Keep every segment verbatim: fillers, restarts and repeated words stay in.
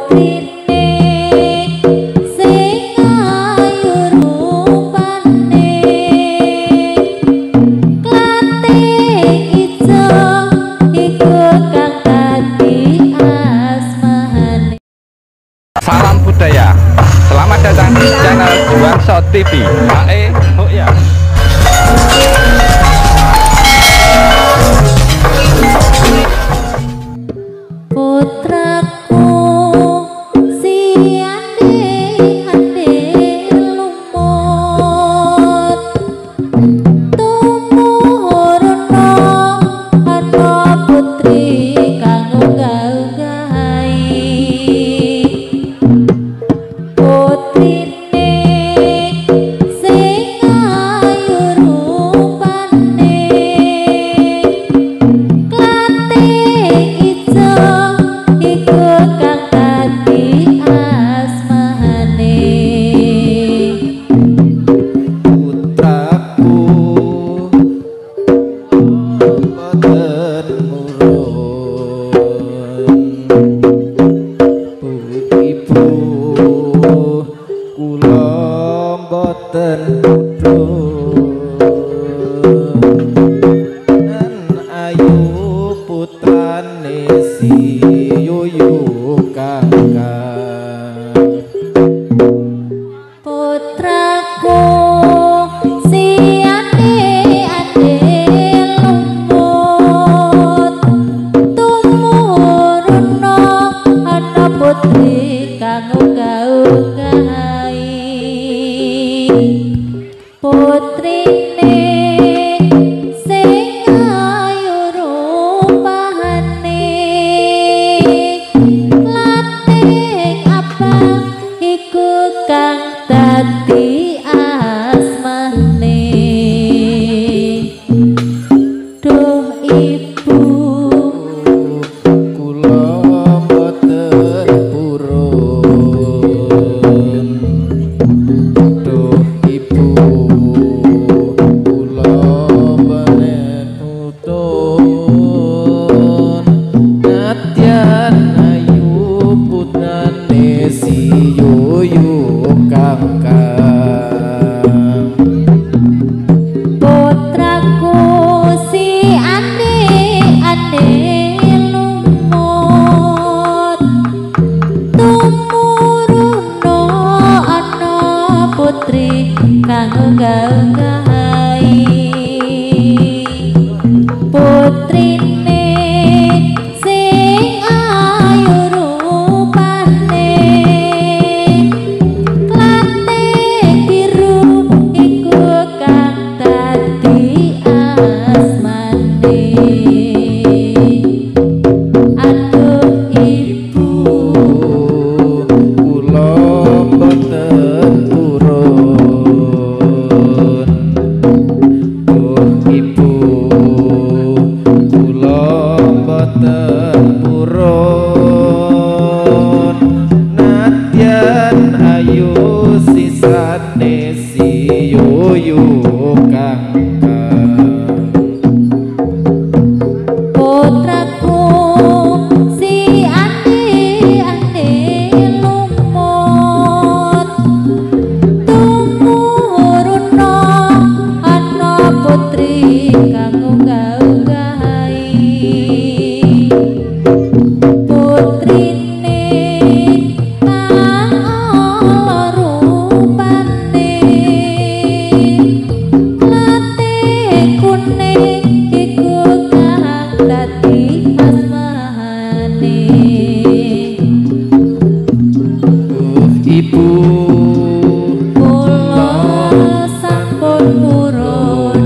Salam budaya. Selamat datang di channel Juanso T V. Ae, oh ya. Putraku si ande ande lumut tumuruna ana putri kang unggah-unggahi putrine sing ayu rupane klating ijo iku kang dadi asmane putraku boten murun bu ibu kula boten mudhun ayu putrane si yuyu kakang putraku si ande ande lumut tumuruna ana putri kang unggah-unggahi putrine sing ayu rupane klating abang iku kang dadi asmane duh ibu kula boten purun duh ibu kula boten putun nadyan ayu putrane si yuyu kakang putraku si ande ande lumut tumuruna ana putri kang unggah-unggahi putrine sing ayu rupane klating biru iku kang dadi asmane aduh ibu kula boten purun duh ibu kula boten purun nadyan ayu sisane si yuyu kakang putraku si ande ande lumut tumuruna ana putri kang unggah-unggahi putrine kang ala rupane klating kuning iku kang dadi asmane duh ibu kula sampun purun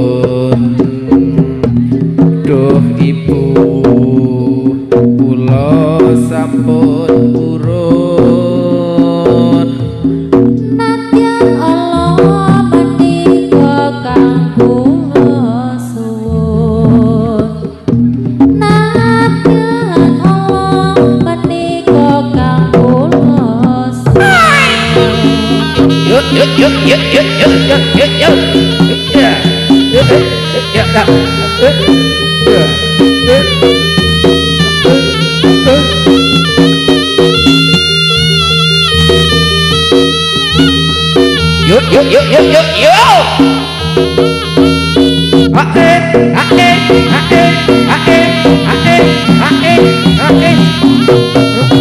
duh ibu kula sampun purun nadyan Allah pandika kang kula suwun nadyan Allah pandika kang kula suwun yuk yuk yuk yuk yuk yuk yuk yuk yuk ya yuk yuk ya kak yuk ya yuk yo yo yo yo yo. Ae ae ae ae ae ae ae.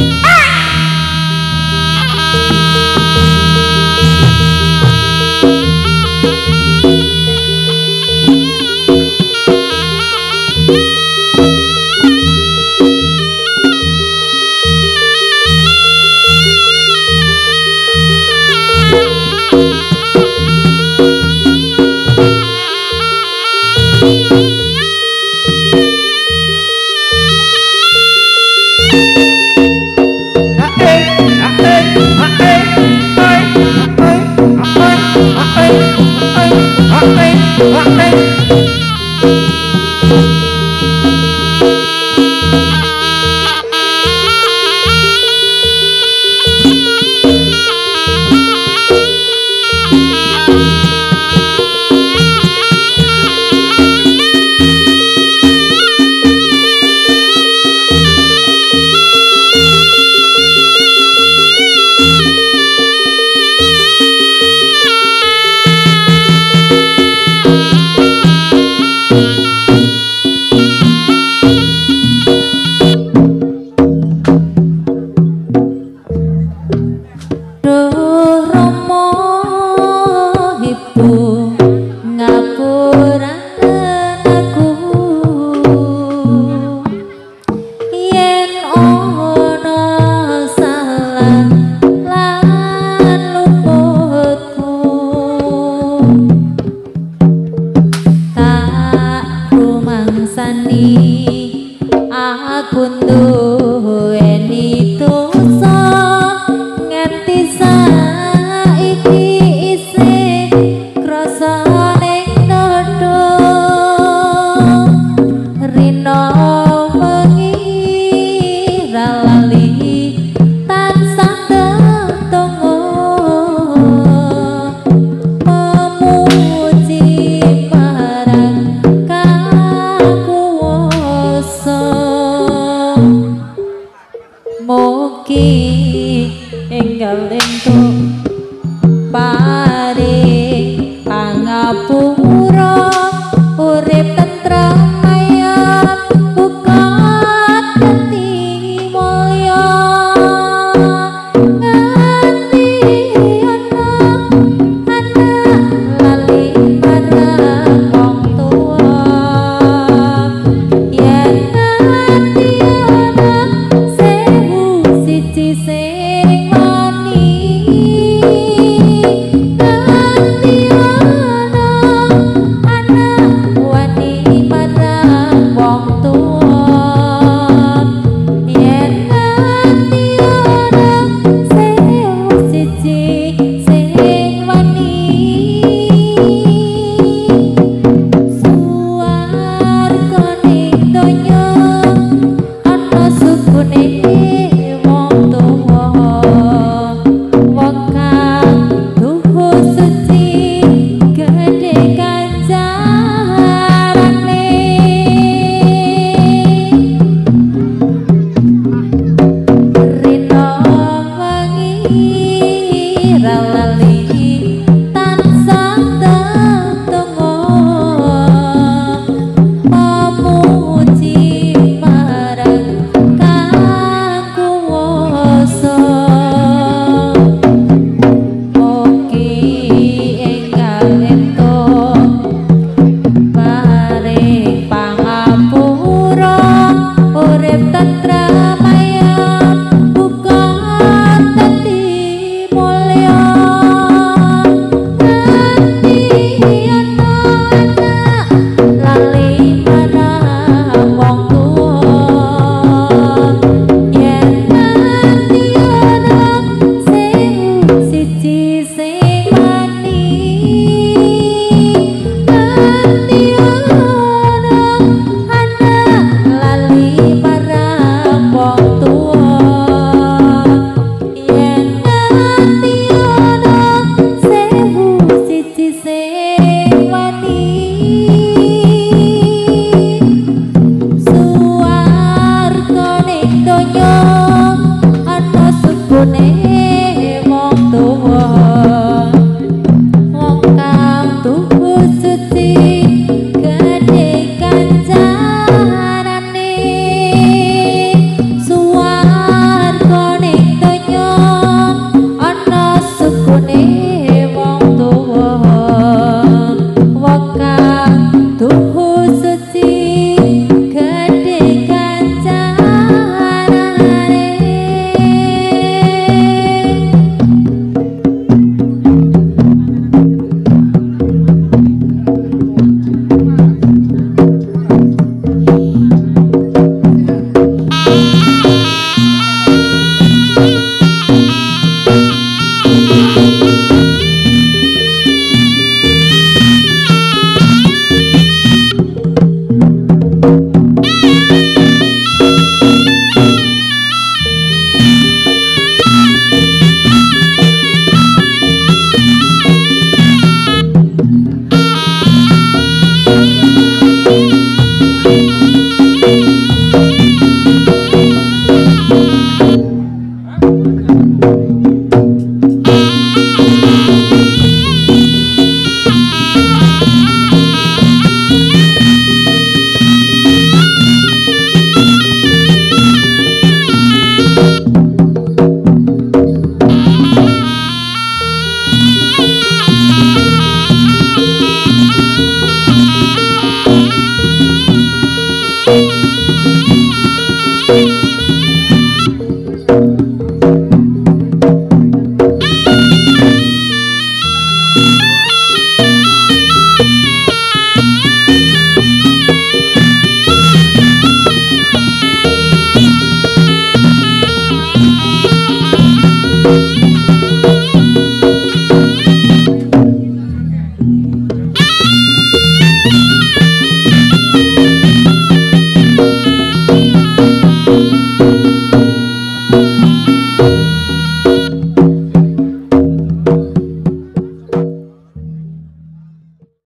Bone